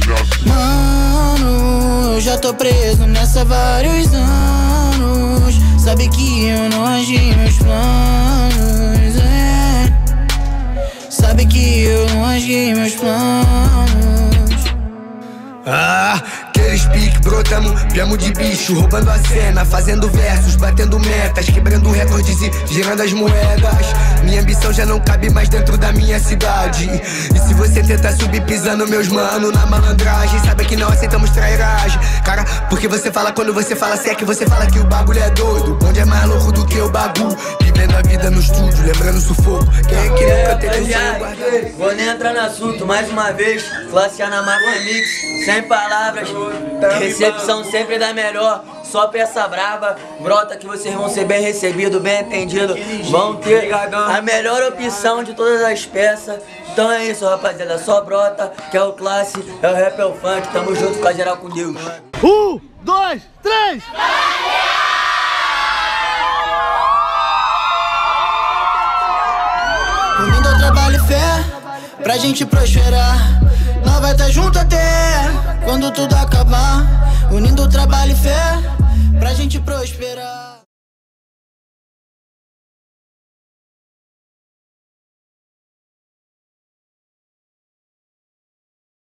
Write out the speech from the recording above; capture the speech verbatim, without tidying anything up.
Mano, eu já tô preso nessa há vários anos. Sabe que eu não agi meus planos, é. Sabe que eu não agi meus planos. Ah, aqueles pique, brotamos, viemos de bicho, roubando a cena, fazendo versos, batendo metas, quebrando recordes e girando as moedas. Minha ambição já não cabe mais dentro da minha cidade. E se você tentar subir pisando meus mano na malandragem, sabe que não aceitamos trairagem. Cara, porque você fala quando você fala, se é que você fala que o bagulho é doido. Onde é mais louco do que o bagulho, vivendo a vida no estúdio, lembrando o sufoco. Quem é que nunca teve um sonho guardado? Vou nem entrar no assunto, mais uma vez, classe A na Marca Mix, sem palavras, recepção sempre da melhor, só peça braba, brota que vocês vão ser bem recebidos, bem atendidos, vão ter a melhor opção de todas as peças. Então é isso, rapaziada, só brota, que é o classe, é o rap, é o funk, tamo junto com a geral com Deus. Um, dois, três! Unindo trabalho e fé, pra gente prosperar. Nós vai tá junto até quando tudo acabar. Unindo trabalho e fé, pra gente prosperar.